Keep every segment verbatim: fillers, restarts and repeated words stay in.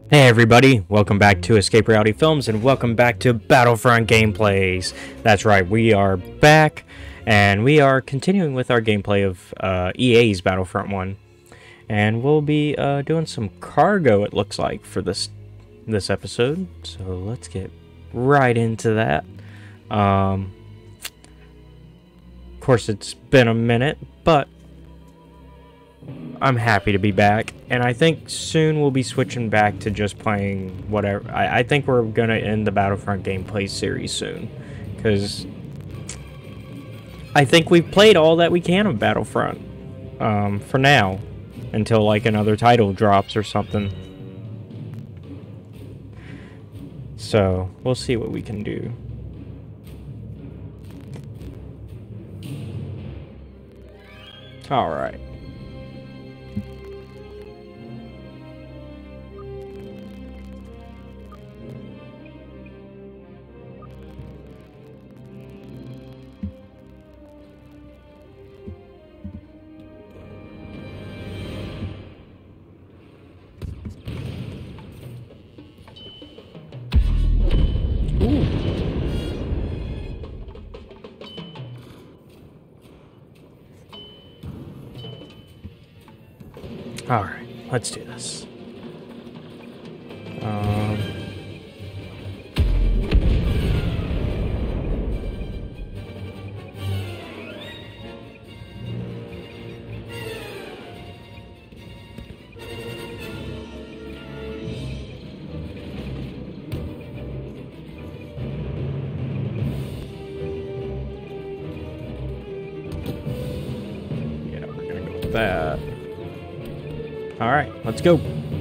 Hey everybody, welcome back to Escape Reality Films and welcome back to Battlefront Gameplays. That's right, we are back and we are continuing with our gameplay of uh, E A's Battlefront one. And we'll be uh, doing some cargo, it looks like, for this this episode. So let's get right into that. Um, of course, it's been a minute, but I'm happy to be back, and I think soon we'll be switching back to just playing whatever. I, I think we're gonna end the Battlefront gameplay series soon, because I think we've played all that we can of Battlefront um, for now, until like another title drops or something. So we'll see what we can do. All right. Alright, let's do this. Um, yeah, we're gonna go with that. Alright, let's go.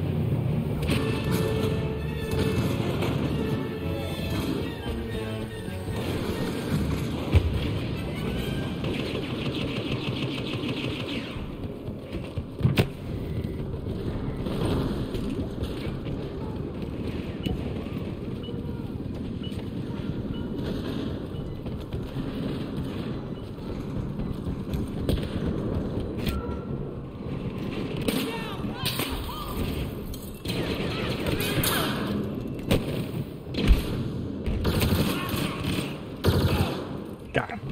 Got him.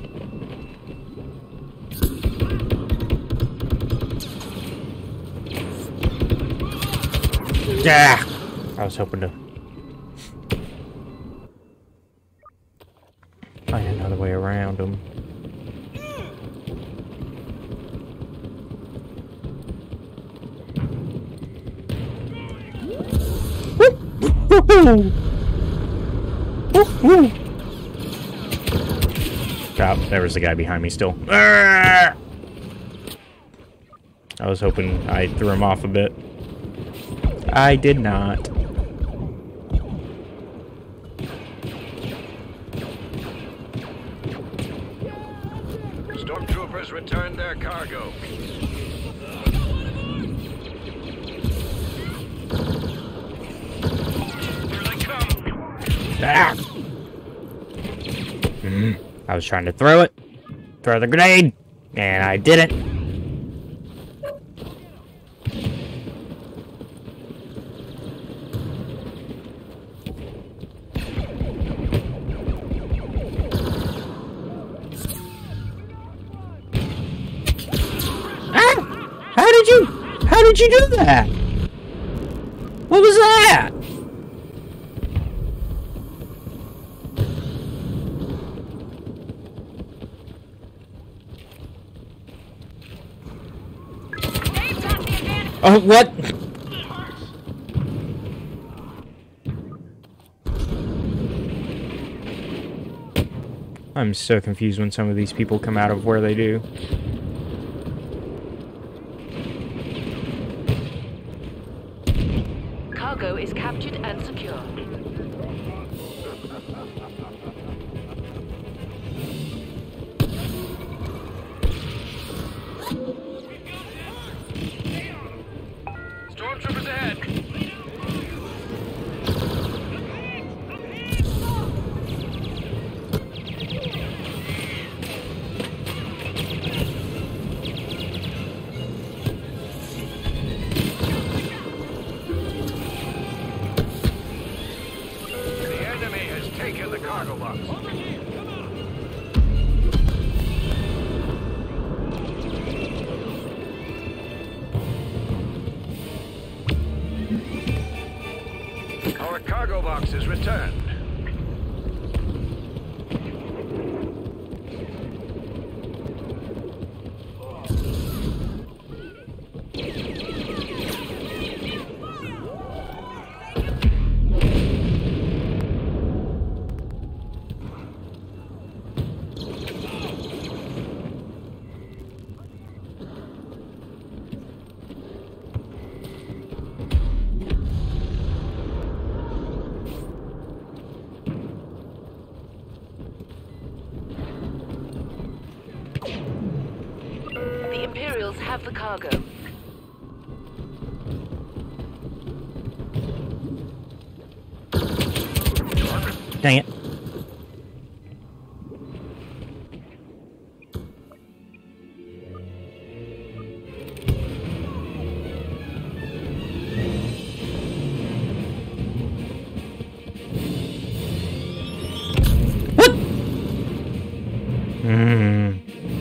Yeah! I was hoping to find another way around him. Woo! Woo! Oh, there was the guy behind me still. I was hoping I threw him off a bit. I did not. Stormtroopers returned their cargo. Here they come. Ah! Mm. I was trying to throw it, throw the grenade, and I didn't. Ah! How did you, how did you do that? What was that? Oh, what? I'm so confused when some of these people come out of where they do. Cargo is captured and secure. Stormtroopers ahead. box. Our cargo box is returned. The Imperials have the cargo. Dang it. What? Hmm.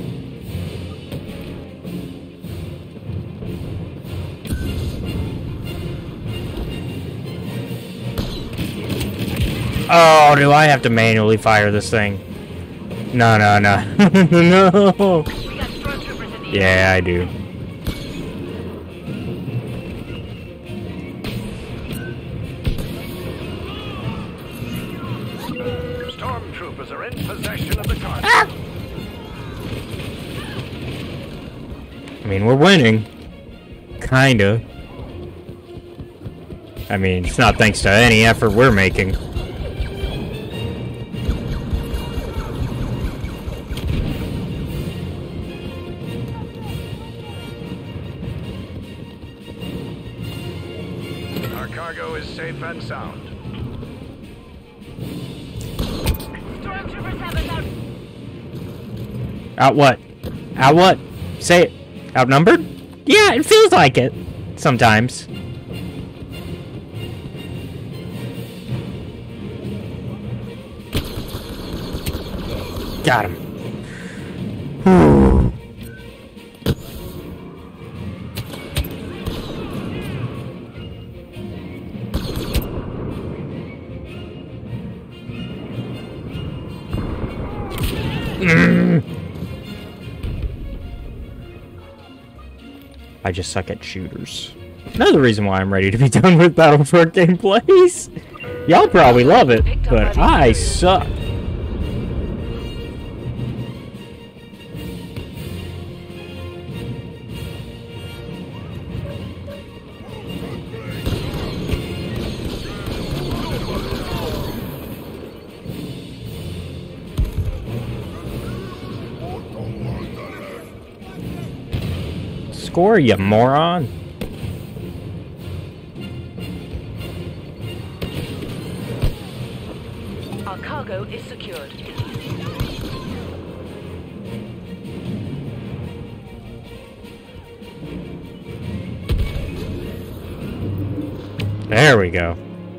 Our Oh, do I have to manually fire this thing? No, no, no. No. We got stormtroopers in the Yeah, I do. stormtroopers are in possession of the cargo. I mean, we're winning. Kinda. I mean, it's not thanks to any effort we're making. Our cargo is safe and sound. Stormtroopers have us out. Out what? Out what? Say it. Outnumbered? Yeah, it feels like it. Sometimes. Got him. Whew. Mm. I just suck at shooters. Another reason why I'm ready to be done with Battlefront gameplays. Y'all probably love it, but I suck. Score, you moron. Our cargo is secured. There we go.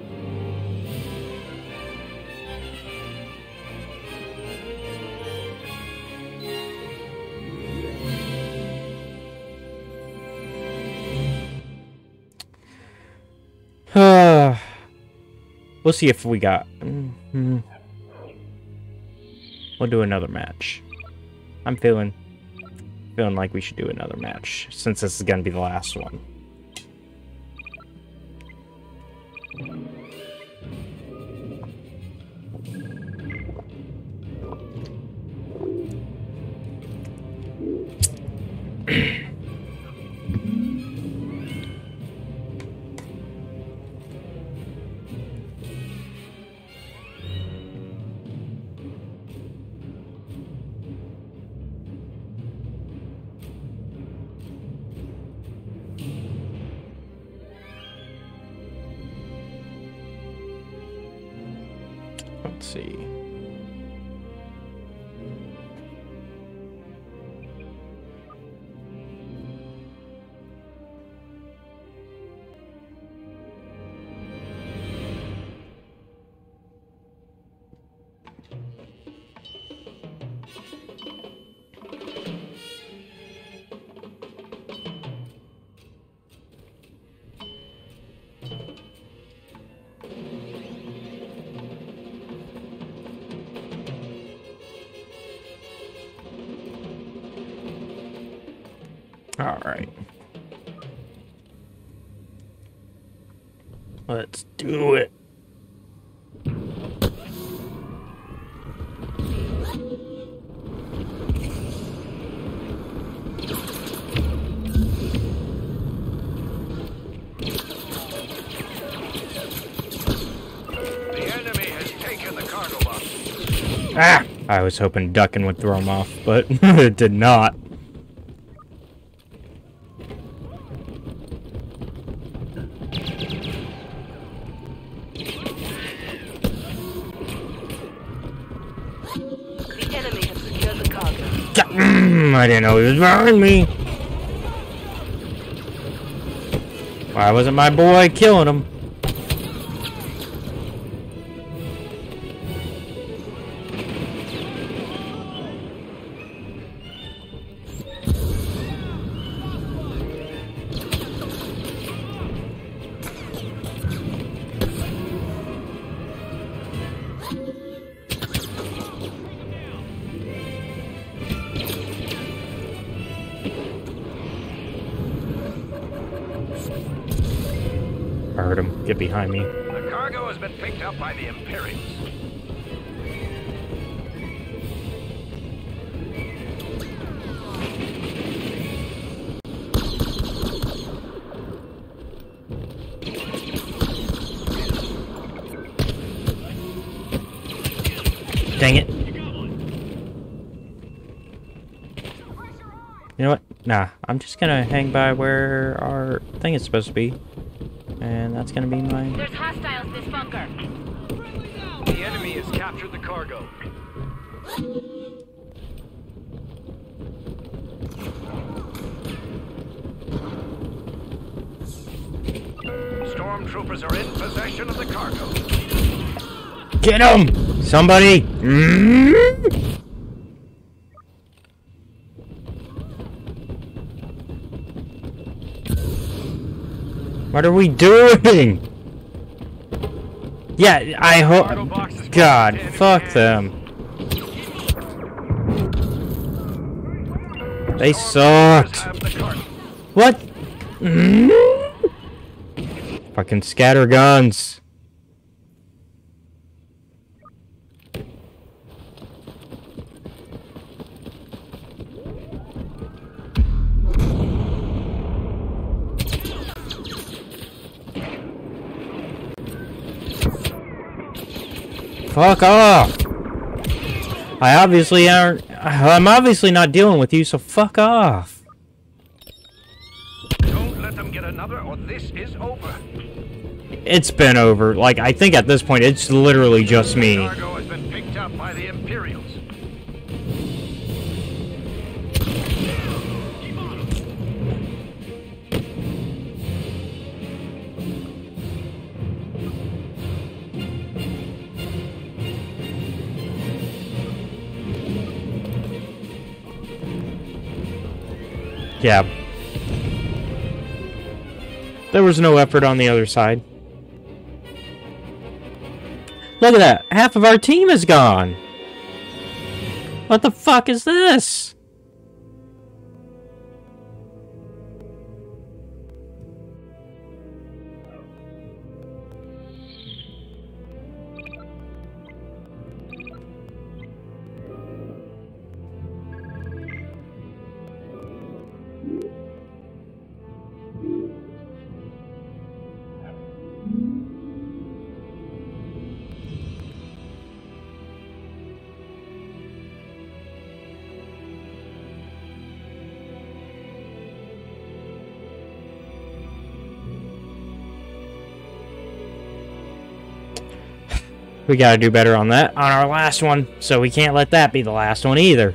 We'll see if we got... Mm-hmm. We'll do another match. I'm feeling... Feeling like we should do another match, since this is going to be the last one. Let's see. Alright. Let's do it. The enemy has taken the cargo box. Ah! I was hoping ducking would throw him off, but it did not. The enemy has secured the cargo. Mm, I didn't know he was behind me. Why wasn't my boy killing him? I heard him get behind me. The cargo has been picked up by the Imperials. Dang it. You know what? Nah, I'm just gonna hang by where our thing is supposed to be. And that's gonna be my... There's hostiles in this bunker. The enemy has captured the cargo. Stormtroopers are in possession of the cargo. Get him! Somebody! Mm-hmm. What are we doing? Yeah, I hope... God, fuck them. They sucked. What? Mm-hmm. Fucking scatter guns. Fuck off! I obviously aren't... I'm obviously not dealing with you, so fuck off! Don't let them get another or this is over. It's been over. Like, I think at this point, it's literally just me. The cargo has been picked up by the Imperials. Yeah. There was no effort on the other side. Look at that! Half of our team is gone! What the fuck is this? We gotta do better on that on our last one, so we can't let that be the last one either.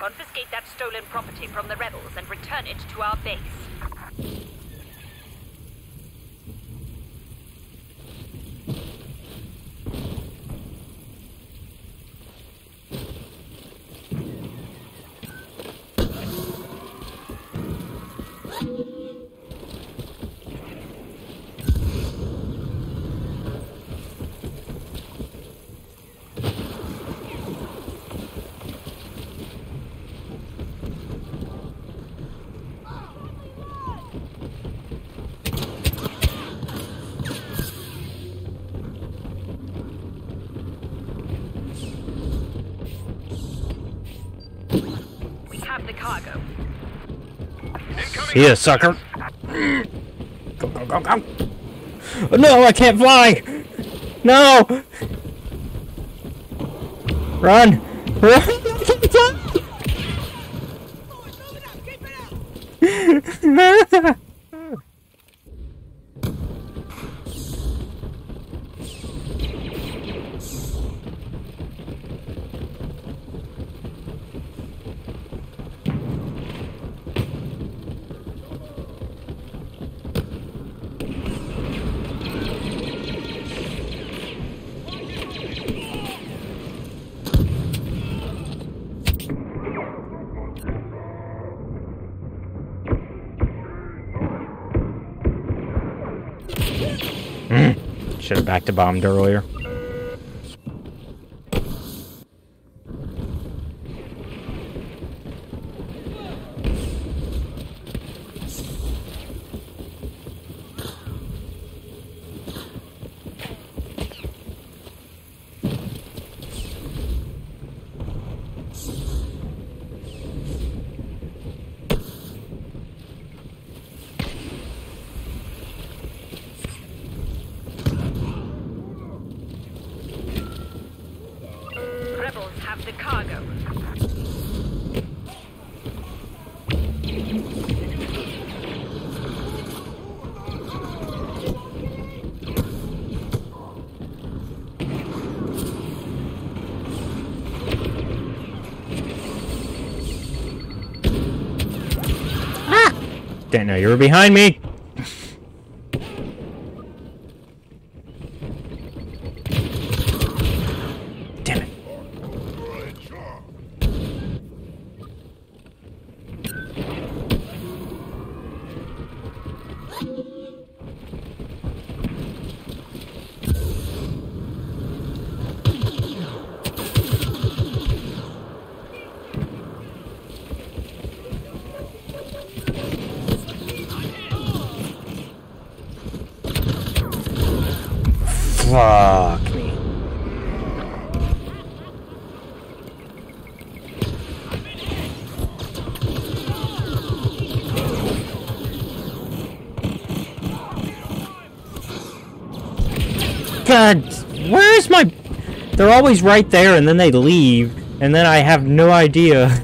Confiscate that stolen property from the rebels and return it to our base. The cargo. See ya, sucker. Go, go, go, go. No, I can't fly. No. Run. Run. I can't fly. Should have back to bombed earlier. Rebels have the cargo. Ah! Didn't know you were behind me. Fuck me. God, where is my... They're always right there and then they leave, and then I have no idea.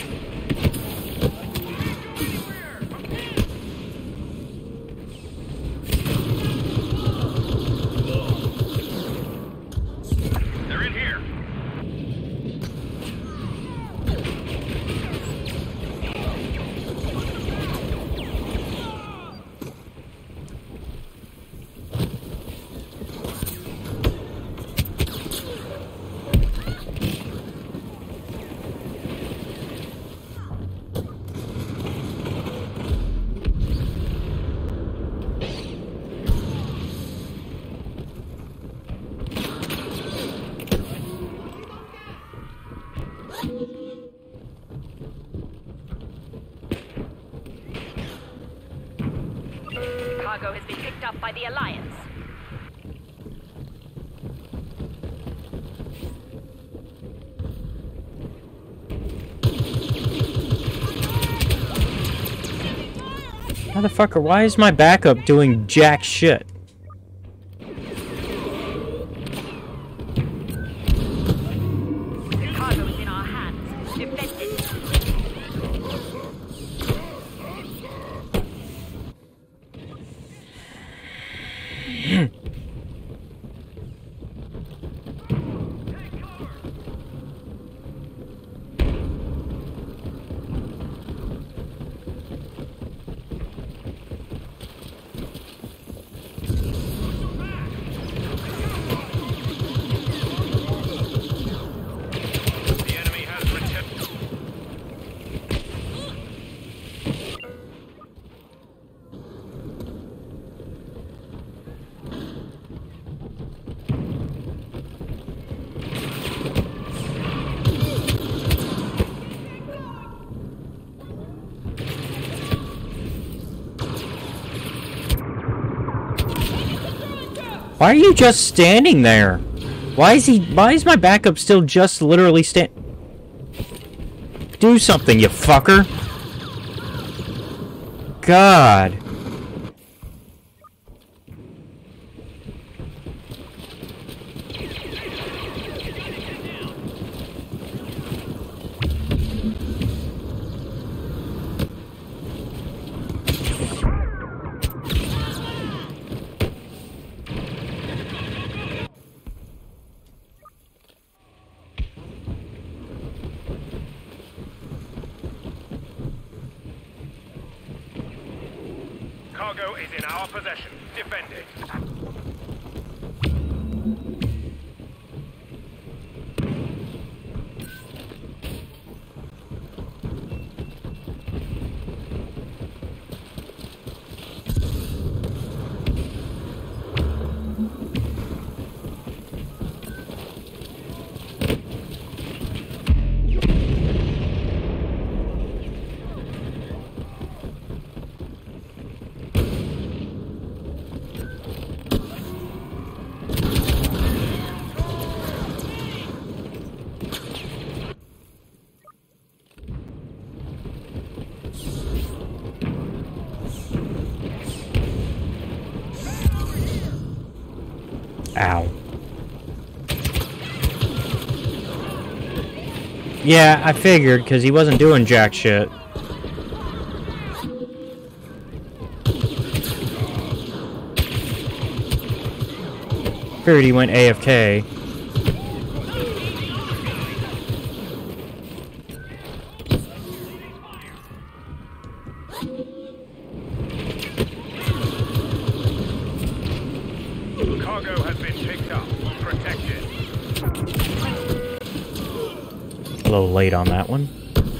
Cargo has been picked up by the Alliance. Motherfucker, why is my backup doing jack shit? Cargo is in our hands. Defend it. Why are you just standing there? Why is he... Why is my backup still just literally stand... Do something, you fucker. God. Cargo is in our possession. Defend it. Ow. Yeah, I figured, because he wasn't doing jack shit. Figured he went A F K. Cargo has been picked up. Protected. A little late on that one.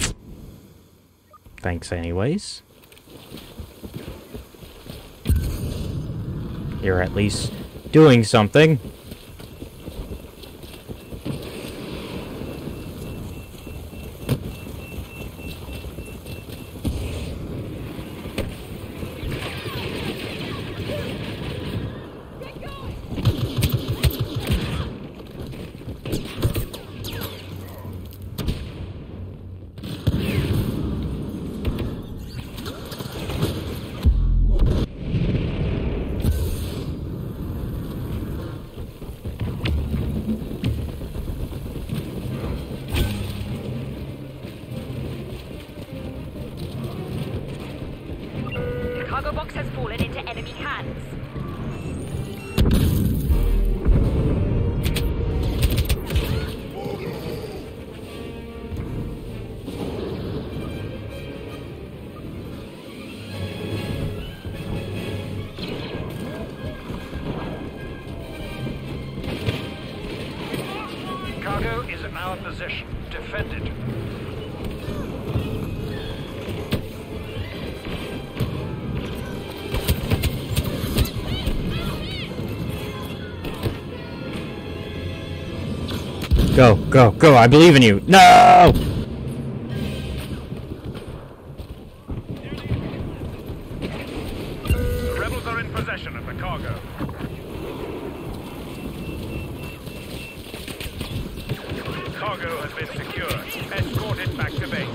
Thanks anyways. You're at least doing something. Cargo box has fallen into enemy hands. Cargo is in our possession. Defend it. Go, go, go, I believe in you. No! The rebels are in possession of the cargo. Cargo has been secured. Escort it back to base.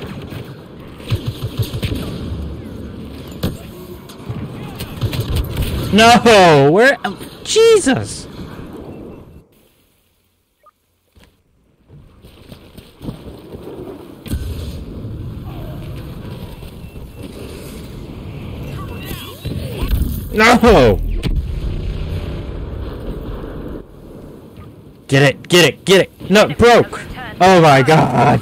No! Where? um, Jesus! No! Get it, get it, get it! No, it broke! Oh my god!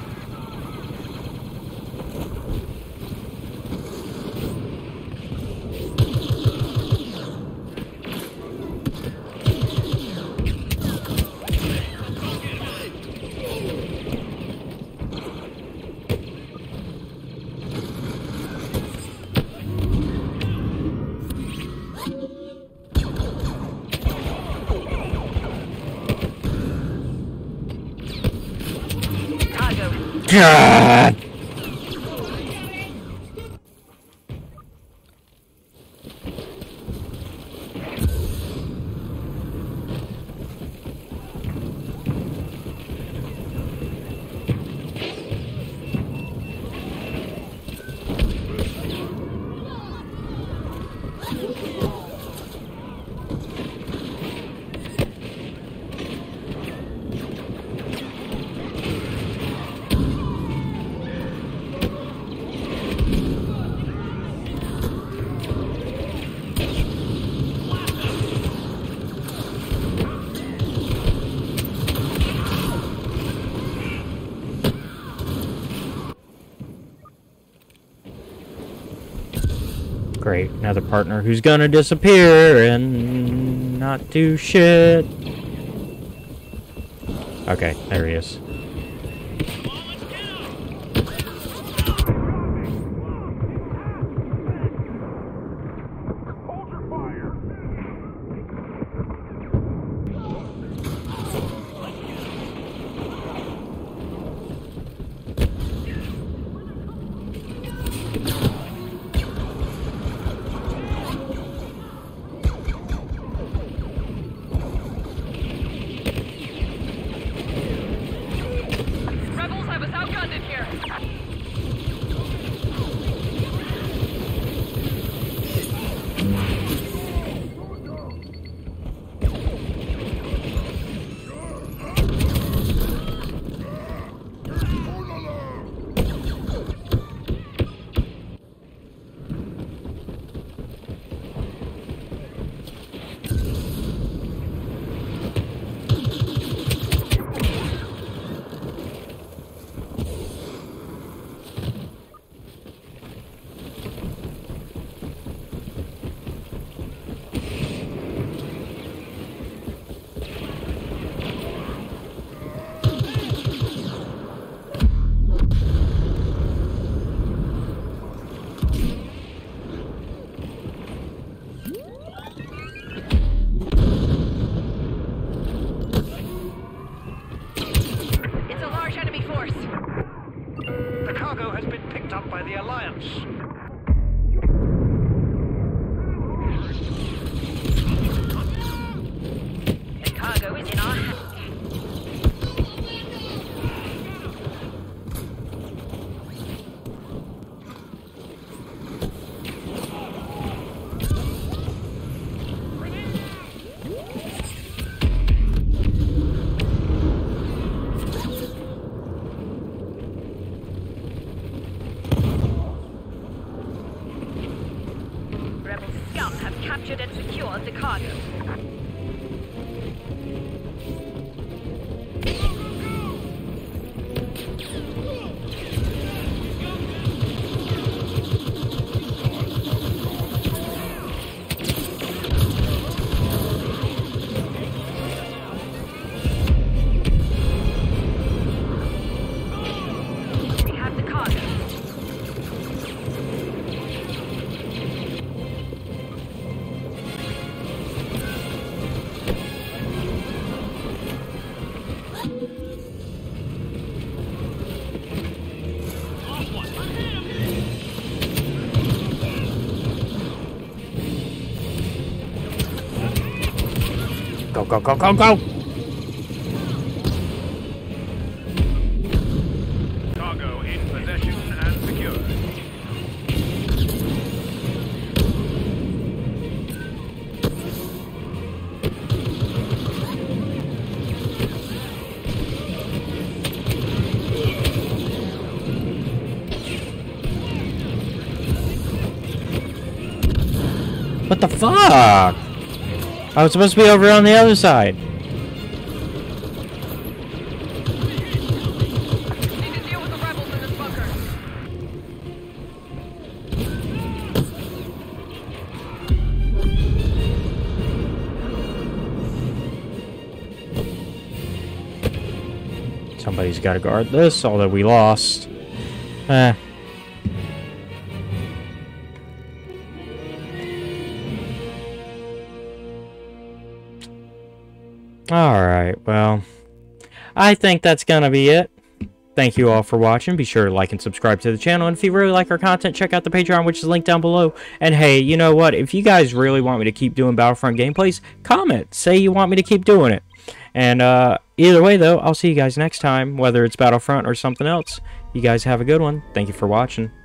God! Great, another partner who's gonna disappear and not do shit. Okay, there he is. Captured and secured the cargo. We have the cargo. Go, go, go, go, go! Cargo in possession and secured. What the fuck? I was supposed to be over on the other side. Need to deal with the rebels in this bunker. Somebody's got to guard this, although we lost. Eh. Alright, well, I think that's gonna be it. Thank you all for watching. Be sure to like and subscribe to the channel. And if you really like our content, check out the Patreon, which is linked down below. And hey, you know what? If you guys really want me to keep doing Battlefront gameplays, comment. Say you want me to keep doing it. And uh, either way, though, I'll see you guys next time, whether it's Battlefront or something else. You guys have a good one. Thank you for watching.